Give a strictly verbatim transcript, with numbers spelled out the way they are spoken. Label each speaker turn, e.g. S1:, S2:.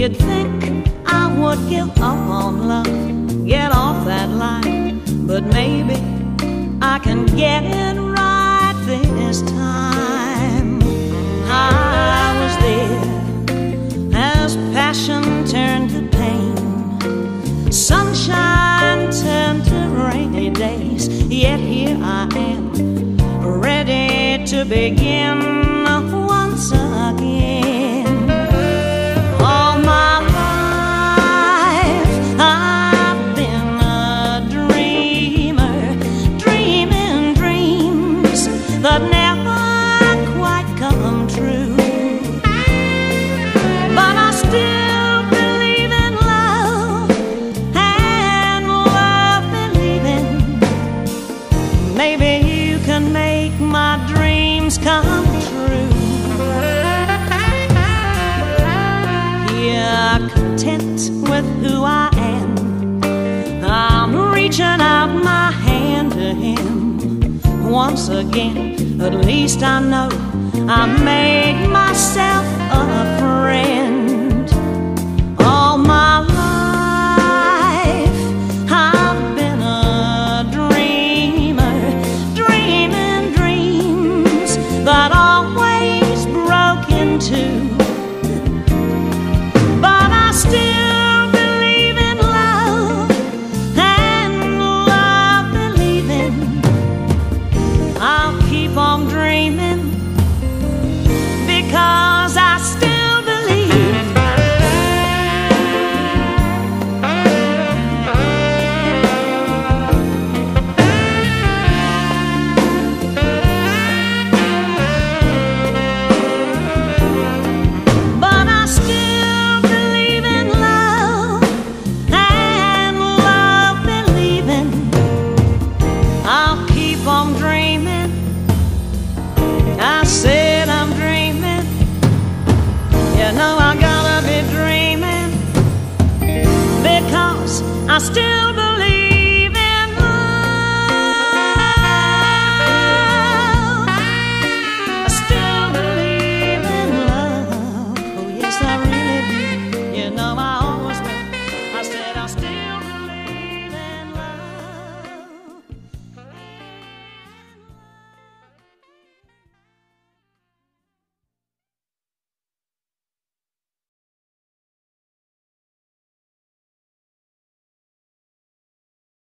S1: You'd think I would give up on love, get off that line, but maybe I can get it right this time. I was there as passion turned to pain, sunshine turned to rainy days, yet here I am, ready to begin once again. All my life I've been a dreamer, dreaming dreams that never quite come true. But I still believe in love, and love believing. Maybe you can make my dreams come true. Here, content with who I am, I'm reaching out my hand to him once again. At least I know I made myself a friend. All my life I've been a dreamer, dreaming dreams that always broke in two. But I still believe in love, and love believing. I'll keep on dreaming, because I still believe. But I still believe in love, and love believing. I'll keep on dreaming. I said I'm dreaming. You know I gotta be dreaming, because I still